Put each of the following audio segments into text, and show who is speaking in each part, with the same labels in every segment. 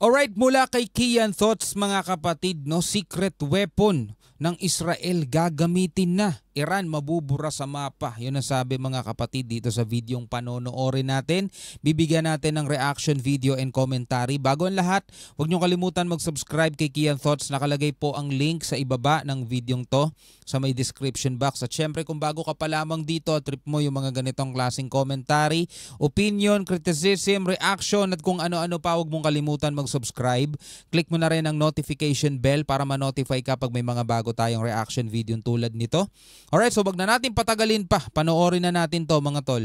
Speaker 1: Alright, mula kay Kian Thoughts mga kapatid, no, secret weapon ng Israel gagamitin na. Iran mabubura sa mapa. Yun ang sabi mga kapatid dito sa videong panonoorin natin. Bibigyan natin ng reaction video and commentary. Bago ang lahat, huwag niyo kalimutan mag-subscribe kay Kian Thoughts. Nakalagay po ang link sa ibaba ng videong to sa may description box. At syempre kung bago ka pa lamang dito, trip mo yung mga ganitong klaseng commentary, opinion, criticism, reaction at kung ano-ano pa, huwag mong kalimutan mag-subscribe. Click mo na rin ang notification bell para ma-notify ka pag may mga bago tayong reaction video tulad nito. Alright, so wag na natin patagalin pa. Panoorin na natin to mga tol.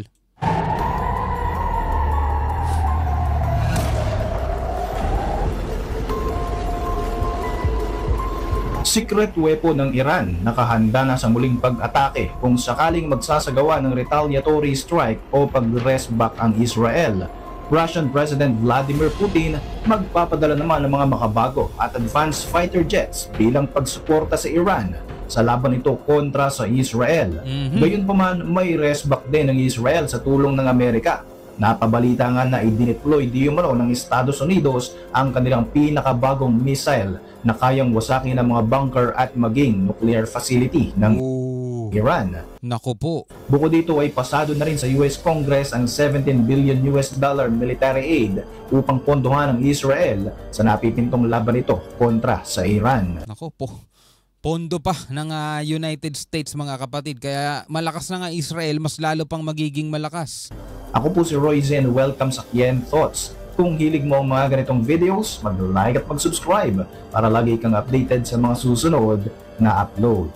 Speaker 2: Secret weapon ng Iran nakahanda na sa muling pag-atake kung sakaling magsasagawa ng retaliatory strike o pag-rest back ang Israel. Russian President Vladimir Putin magpapadala naman ng mga makabago at advanced fighter jets bilang pagsuporta sa Iran sa laban nito kontra sa Israel. Gayunpaman, may rest back din ng Israel sa tulong ng Amerika. Napabalita nga na idineploy di umano ng Estados Unidos ang kanilang pinakabagong missile na kayang wasakin ng mga bunker at maging nuclear facility ng Iran.
Speaker 1: Naku po.
Speaker 2: Bukod dito ay pasado na rin sa US Congress ang $17 billion military aid upang pondohan ng Israel sa napipintong laban nito kontra sa Iran.
Speaker 1: Naku po. Pondo pa ng United States mga kapatid. Kaya malakas na nga Israel, mas lalo pang magiging malakas.
Speaker 2: Ako po si Roy Zen. Welcome sa Kian Thoughts. Kung hilig mo ang mga ganitong videos, mag-like at mag-subscribe para lagi kang updated sa mga susunod na upload.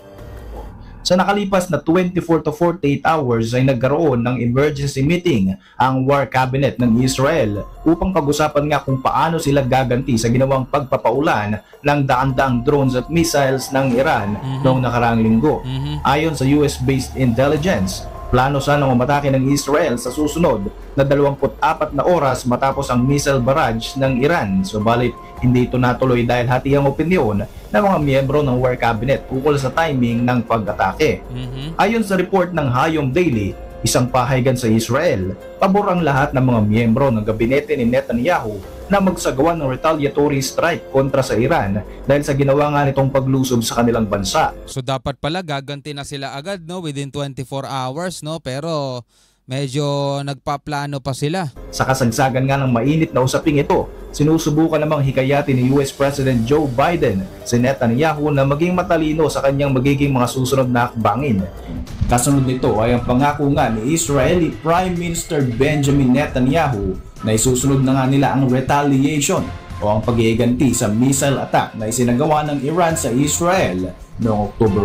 Speaker 2: Sa nakalipas na 24 to 48 hours ay nagkaroon ng emergency meeting ang War Cabinet ng Israel upang pag-usapan nga kung paano sila gaganti sa ginawang pagpapaulan ng daan-daang drones at missiles ng Iran noong nakaraang linggo. Ayon sa US-based intelligence, plano sanang umatake ng Israel sa susunod na 24 na oras matapos ang missile barrage ng Iran. Subalit hindi ito natuloy dahil hati ang opinyon ng mga miyembro ng War Cabinet ukol sa timing ng pag-atake. Ayon sa report ng Hayom Daily, isang pahayagan sa Israel, pabor ang lahat ng mga miyembro ng gabinete ni Netanyahu na magsagawa ng retaliatory strike kontra sa Iran dahil sa ginawa nga nitong paglusob sa kanilang bansa.
Speaker 1: So dapat pala gaganti na sila agad, no, within 24 hours, no, pero medyo nagpaplano pa sila.
Speaker 2: Sa kasagsagan nga ng mainit na usaping ito, sinusubukan namang hikayatin ni US President Joe Biden si Netanyahu na maging matalino sa kanyang magiging mga susunod na hakbangin. Kasunod nito ay ang pangako nga ni Israeli Prime Minister Benjamin Netanyahu na isusunod na nga nila ang retaliation o ang pag-iiganti sa missile attack na isinagawa ng Iran sa Israel noong October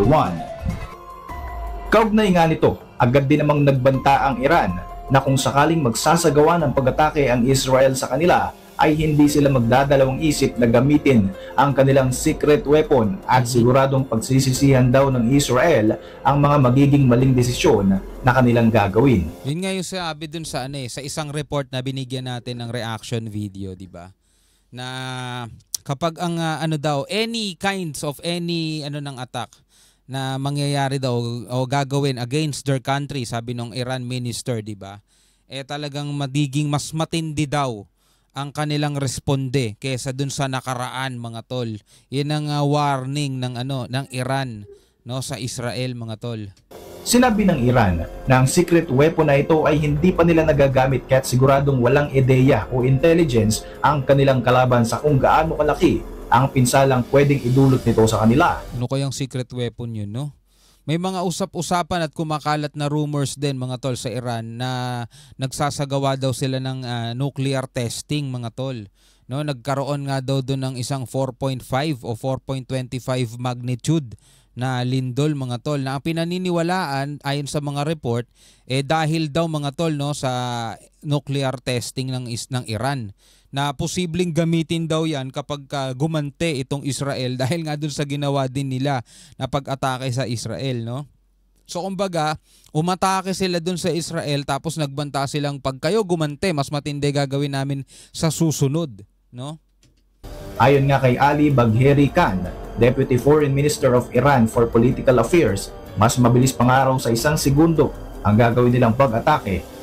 Speaker 2: 1. Kaugnay nga nito, agad din namang nagbanta ang Iran na kung sakaling magsasagawa ng pag-atake ang Israel sa kanila ay hindi sila magdadalawang isip na gamitin ang kanilang secret weapon at siguradong pagsisisihan daw ng Israel ang mga magiging maling desisyon na kanilang gagawin.
Speaker 1: Yun nga yung sabi dun sa sa isang report na binigyan natin ng reaction video, di ba? Na kapag ang any kinds of ng attack na mangyayari daw o gagawin against their country, sabi ng Iran minister, di ba? Talagang magiging mas matindi daw ang kanilang responde kaysa dun sa nakaraan, mga tol. Yan ang warning ng Iran, no, sa Israel, mga tol.
Speaker 2: Sinabi ng Iran na ang secret weapon na ito ay hindi pa nila nagagamit kahit siguradong walang ideya o intelligence ang kanilang kalaban sa kung gaano kalaki ang pinsalang pwedeng idulot nito sa kanila.
Speaker 1: Ano kayang secret weapon yun, no? May mga usap-usapan at kumakalat na rumors din, mga tol, sa Iran na nagsasagawa daw sila ng nuclear testing, mga tol. No, nagkaroon nga daw doon ng isang 4.5 o 4.25 magnitude na lindol, mga tol, na ang pinaniniwalaan ayon sa mga report dahil daw, mga tol, no, sa nuclear testing ng Iran, na posibleng gamitin daw yan kapag gumante itong Israel dahil nga dun sa ginawa din nila na pag-atake sa Israel, no? So kumbaga, umatake sila dun sa Israel tapos nagbanta silang pag kayo gumante, mas matindi gagawin namin sa susunod, no?
Speaker 2: Ayon nga kay Ali Bagheri Khan, Deputy Foreign Minister of Iran for Political Affairs, mas mabilis pang araw sa 1 segundo ang gagawin nilang pag-atake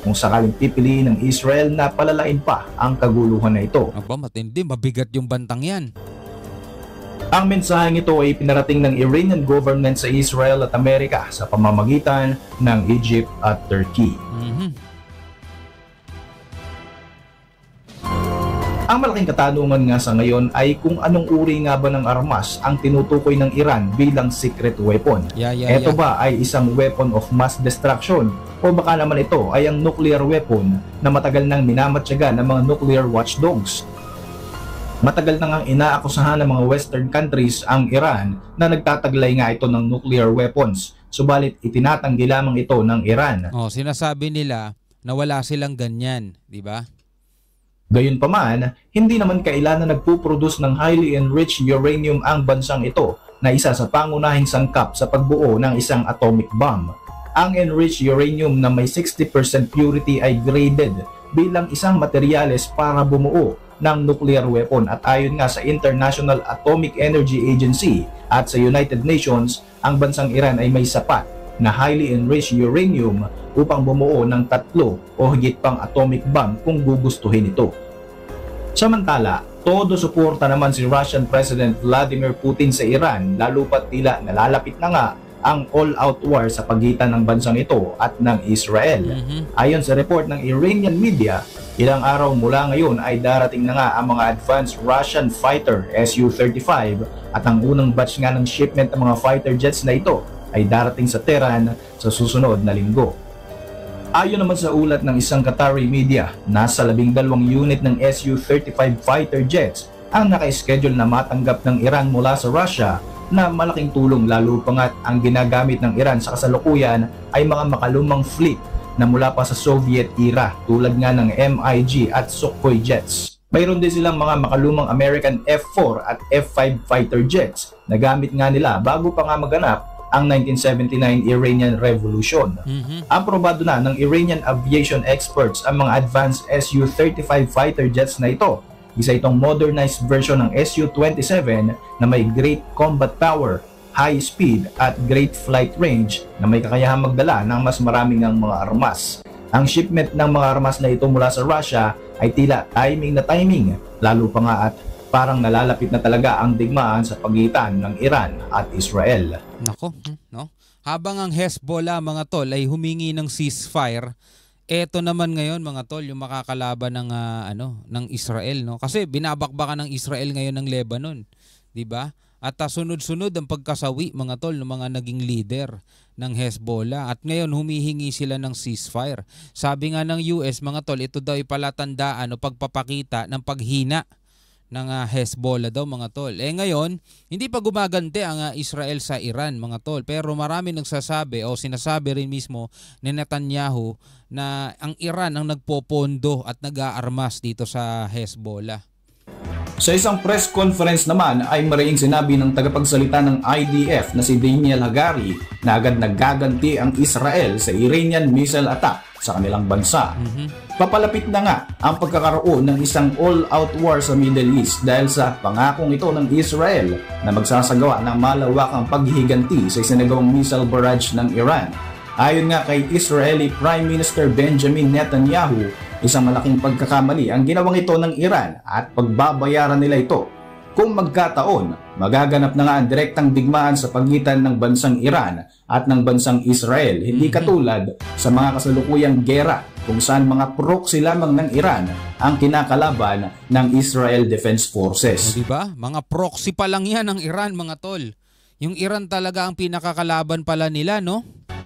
Speaker 2: kung sakaling pipiliin ng Israel na palalain pa ang kaguluhan na ito.
Speaker 1: Aba, matindi, mabigat yung bantang yan.
Speaker 2: Ang mensaheng ito ay pinarating ng Iranian government sa Israel at Amerika sa pamamagitan ng Egypt at Turkey. Ang malaking katanungan nga sa ngayon ay kung anong uri nga ba ng armas ang tinutukoy ng Iran bilang secret weapon. Ito ba ay isang weapon of mass destruction o baka naman ito ay ang nuclear weapon na matagal nang minamatyaga ng mga nuclear watchdogs? Matagal na ngang inaakusahan ng mga western countries ang Iran na nagtataglay nga ito ng nuclear weapons, subalit itinatanggi lamang ito ng Iran.
Speaker 1: Sinasabi nila na wala silang ganyan, di ba?
Speaker 2: Gayunpaman, hindi naman kailangan nagpuproduce ng highly enriched uranium ang bansang ito na isa sa pangunahing sangkap sa pagbuo ng isang atomic bomb. Ang enriched uranium na may 60% purity ay graded bilang isang materyales para bumuo ng nuclear weapon at ayon nga sa International Atomic Energy Agency at sa United Nations, ang bansang Iran ay may sapat na highly enriched uranium upang bumuo ng 3 o higit pang atomic bomb kung gugustuhin ito. Samantala, todo suporta naman si Russian President Vladimir Putin sa Iran lalo pat tila nalalapit na nga ang all-out war sa pagitan ng bansang ito at ng Israel. Ayon sa report ng Iranian media, ilang araw mula ngayon ay darating na nga ang mga advanced Russian fighter Su-35 at ang unang batch nga ng shipment ng mga fighter jets na ito ay darating sa Tehran sa susunod na linggo. Ayon naman sa ulat ng isang Qatari media, nasa 12 unit ng Su-35 fighter jets ang naka-schedule na matanggap ng Iran mula sa Russia na malaking tulong lalo pa nga't ang ginagamit ng Iran sa kasalukuyan ay mga makalumang fleet na mula pa sa Soviet era tulad nga ng MiG at Sukhoi jets. Mayroon din silang mga makalumang American F-4 at F-5 fighter jets na gamit nga nila bago pa nga maganap ang 1979 Iranian Revolution. Aprobado na ng Iranian aviation experts ang mga advanced Su-35 fighter jets na ito. Isa itong modernized version ng Su-27 na may great combat power, high speed at great flight range na may kakayahang magdala ng mas maraming ng mga armas. Ang shipment ng mga armas na ito mula sa Russia ay tila timing na timing, lalo pa nga at parang nalalapit na talaga ang digmaan sa pagitan ng Iran at Israel.
Speaker 1: Nako, no? Habang ang Hezbollah mga tol ay humingi ng ceasefire, eto naman ngayon mga tol yung makakalaban ng ng Israel, no? Kasi binabakbakan ng Israel ngayon ng Lebanon, 'di ba? At sunod-sunod ang pagkasawi mga tol ng mga naging leader ng Hezbollah at ngayon humihingi sila ng ceasefire. Sabi nga ng US mga tol, ito daw ay palatandaan o pagpapakita ng paghina ng Hezbollah daw mga tol. Ngayon, hindi pa gumaganti ang Israel sa Iran mga tol. Pero marami nagsasabi o sinasabi rin mismo ni Netanyahu na ang Iran ang nagpopondo at nag-aarmas dito sa Hezbollah.
Speaker 2: Sa isang press conference naman ay mariing sinabi ng tagapagsalita ng IDF na si Daniel Hagari na agad nagaganti ang Israel sa Iranian missile attack sa kanilang bansa. Papalapit na nga ang pagkakaroon ng isang all-out war sa Middle East dahil sa pangakong ito ng Israel na magsasagawa ng malawakang paghihiganti sa isinagawang missile barrage ng Iran. Ayon nga kay Israeli Prime Minister Benjamin Netanyahu, isang malaking pagkakamali ang ginawang ito ng Iran at pagbabayaran nila ito. Kung magkataon, magaganap na nga ang direktang digmaan sa pagitan ng bansang Iran at ng bansang Israel, hindi katulad sa mga kasalukuyang gera kung saan mga proxy lamang ng Iran ang kinakalaban ng Israel Defense Forces.
Speaker 1: Diba? Mga proxy pa lang yan ng Iran mga tol. Yung Iran talaga ang pinakakalaban pala nila, no?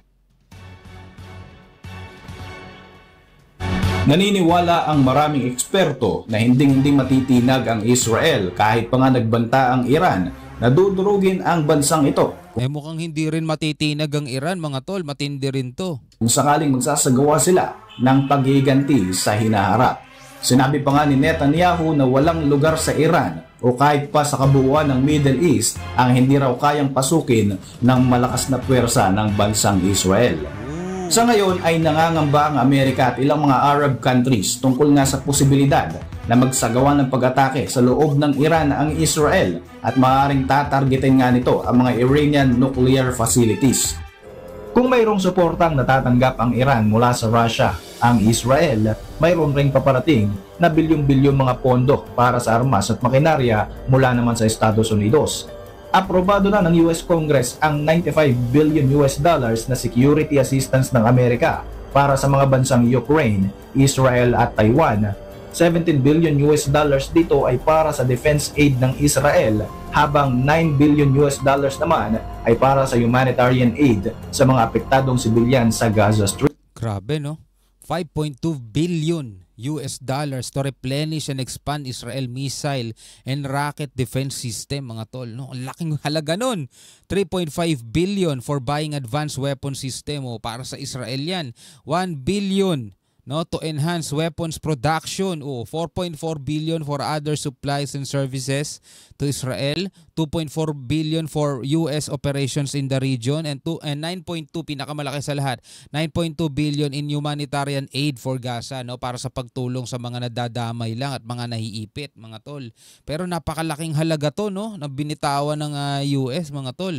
Speaker 2: Naniniwala ang maraming eksperto na hindi matitinag ang Israel kahit pa nga nagbanta ang Iran na dudurugin ang bansang ito.
Speaker 1: Mukhang hindi rin matitinag ang Iran mga tol, matindi rin to.
Speaker 2: Kung sakaling magsasagawa sila ng paghiganti sa hinaharap. Sinabi pa nga ni Netanyahu na walang lugar sa Iran o kahit pa sa kabuuan ng Middle East ang hindi raw kayang pasukin ng malakas na puwersa ng bansang Israel. Sa ngayon ay nangangamba ang Amerika at ilang mga Arab countries tungkol nga sa posibilidad na magsagawa ng pag-atake sa loob ng Iran ang Israel at maaaring tatargetin nga nito ang mga Iranian nuclear facilities. Kung mayroong suportang natatanggap ang Iran mula sa Russia, ang Israel, mayroon ring paparating na bilyong-bilyong mga pondo para sa armas at makinarya mula naman sa Estados Unidos. Aprobado na ng US Congress ang $95 billion na security assistance ng Amerika para sa mga bansang Ukraine, Israel at Taiwan. $17 billion dito ay para sa defense aid ng Israel, habang $9 billion naman ay para sa humanitarian aid sa mga apektadong sibilyan sa Gaza Strip.
Speaker 1: Grabe, no? $5.2 billion to replenish and expand Israel missile and rocket defense system, mga tol, no? Ang laking halaga nun. 3.5 billion for buying advanced weapon system, para sa Israel yan. 1 billion, no, to enhance weapons production, 4.4 billion for other supplies and services to Israel, 2.4 billion for US operations in the region, and 9.2, pinakamalaki sa lahat, 9.2 billion in humanitarian aid for Gaza, no, para sa pagtulong sa mga nadadamay lang at mga nahiipit, mga tol. Pero napakalaking halaga to, no, na binitawan ng US, mga tol.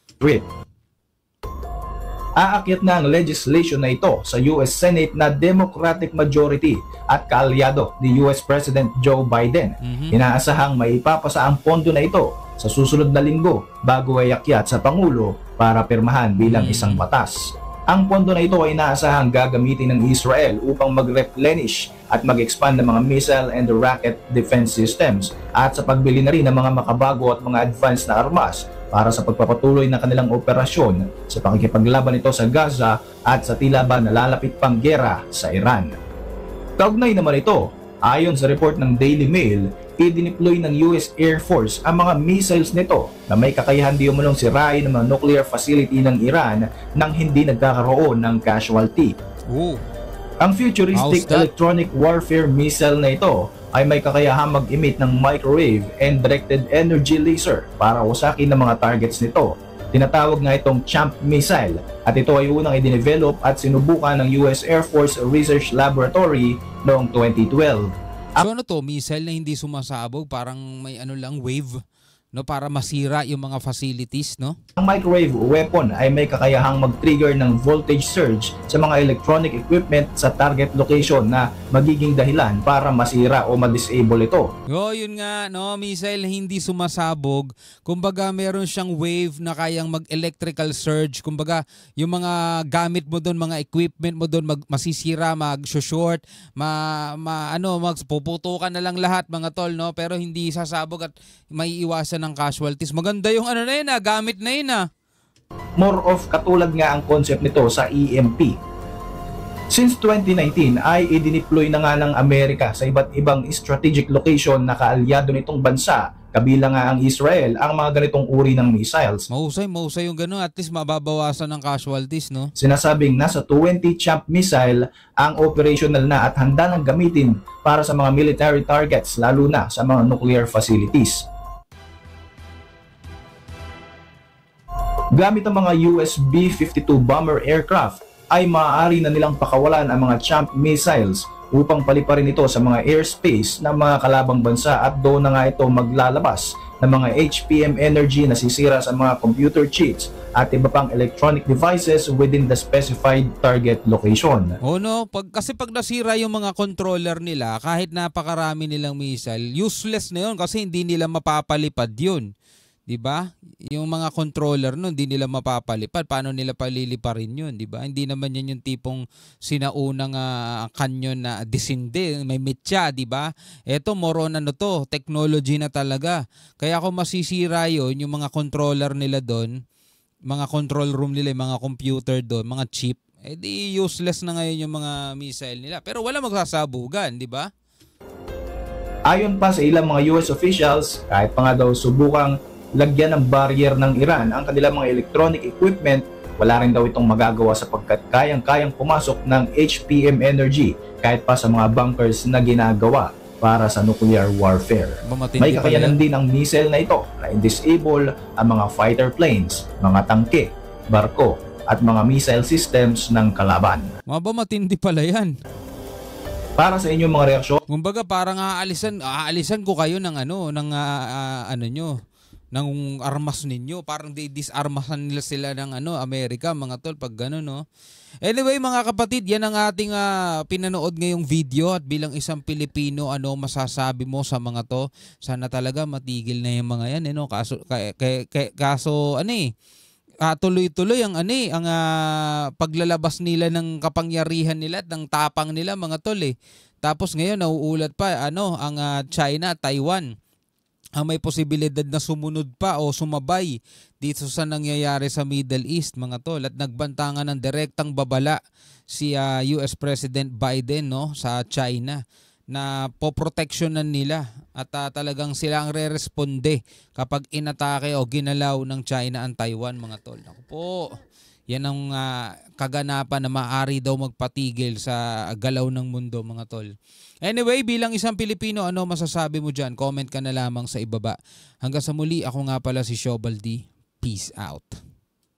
Speaker 2: Aakyat na ang legislation na ito sa US Senate na Democratic majority at kaalyado ni US President Joe Biden. Inaasahang maipapasa ang pondo na ito sa susunod na linggo bago ay akyat sa Pangulo para pirmahan bilang isang batas. Ang pondo na ito ay inaasahang gagamitin ng Israel upang mag-replenish at mag-expand ng mga missile and rocket defense systems at sa pagbili na rin ng mga makabago at mga advanced na armas para sa pagpapatuloy ng kanilang operasyon sa pakikipaglaban nito sa Gaza at sa tila ba nalalapit pang giyera sa Iran. Kaugnay naman ito, ayon sa report ng Daily Mail, i-deploy ng US Air Force ang mga missiles nito na may kakayahan di umunong sirain ng mga nuclear facility ng Iran nang hindi nagkakaroon ng casualty. Ang futuristic electronic warfare missile na ito ay may kakayahang mag-emit ng microwave and directed energy laser para wasakin ng mga targets nito. Tinatawag nga itong CHAMP missile at ito ay unang i-develop at sinubukan ng US Air Force Research Laboratory noong 2012.
Speaker 1: So ano to, missile na hindi sumasabog, parang may lang wave, no, para masira yung mga facilities, no?
Speaker 2: Ang microwave weapon ay may kakayahang mag-trigger ng voltage surge sa mga electronic equipment sa target location na magiging dahilan para masira o ma-disable ito.
Speaker 1: Yun nga, no, missile hindi sumasabog. Kumbaga meron siyang wave na kayang mag-electrical surge. Kumbaga yung mga gamit mo doon, mga equipment mo doon masisira, mag-short, magpuputukan na lang lahat, mga tol, no? Pero hindi sasabog at may iwasan ng casualties. Maganda yung gamit na yun.
Speaker 2: More of katulad nga ang concept nito sa EMP. Since 2019 ay i-deploy na nga ng Amerika sa iba't ibang strategic location na kaalyado nitong bansa, kabilang nga ang Israel, ang mga ganitong uri ng missiles.
Speaker 1: Mahusay yung gano'n, at least mababawasan ng casualties, no?
Speaker 2: Sinasabing nasa 20 CHAMP missile ang operational na at handa nang gamitin para sa mga military targets, lalo na sa mga nuclear facilities. Gamit ang mga US B-52 bomber aircraft ay maaari na nilang pakawalan ang mga CHAMP missiles upang paliparin ito sa mga airspace ng mga kalabang bansa, at doon na nga ito maglalabas ng mga HPM energy na sisira sa mga computer chips at iba pang electronic devices within the specified target location.
Speaker 1: Kasi pag nasira yung mga controller nila, kahit napakarami nilang missile, useless na yun kasi hindi nila mapapalipad yun. Diba? Yung mga controller nun, hindi nila mapapalipad. Paano nila paliliparin yun? Diba? Hindi naman yun yung tipong sinaunang kanyon na desinde, may mitya, diba? Eto, more on technology na talaga. Kaya kung masisira yun, yung mga controller nila doon, mga control room nila, yung mga computer doon, mga chip, di useless na ngayon yung mga missile nila. Pero wala magsasabugan, diba?
Speaker 2: Ayon pa sa ilang mga US officials, kahit pa nga daw subukang lagyan ng barrier ng Iran ang kanilang mga electronic equipment, wala rin daw itong magagawa sapagkat kayang-kayang pumasok ng HPM energy kahit pa sa mga bunkers na ginagawa para sa nuclear warfare. May kakayanan din ang missile na ito na i-disable ang mga fighter planes, mga tangke, barko at mga missile systems ng kalaban.
Speaker 1: Matindi pala yan.
Speaker 2: Para sa inyong mga reaksyon,
Speaker 1: kumbaga parang aalisan ko kayo ng ng armas ninyo. Parang disarmahan nila sila ng Amerika, mga tol, pag gano'n, no? Anyway, mga kapatid, yan ang ating pinanood ngayong video, at bilang isang Pilipino, ano masasabi mo sa mga to? Sana talaga matigil na yung mga yan, no? Kaso tuloy-tuloy ang paglalabas nila ng kapangyarihan nila at ng tapang nila, mga tol, eh. Tapos ngayon nauulat pa ang China, Taiwan, may posibilidad na sumunod pa o sumabay dito sa nangyayari sa Middle East, mga tol. At nagbantangan ng direktang babala si US President Biden, no, sa China, na poproteksyonan nila at talagang sila ang re-responde kapag inatake o ginalaw ng China ang Taiwan, mga tol. Naku po, yan ang kaganapan na maaari daw magpatigil sa galaw ng mundo, mga tol. Anyway, bilang isang Pilipino, ano masasabi mo dyan? Comment ka na lamang sa ibaba. Hanggang sa muli, ako nga pala si Shobaldi. Peace out.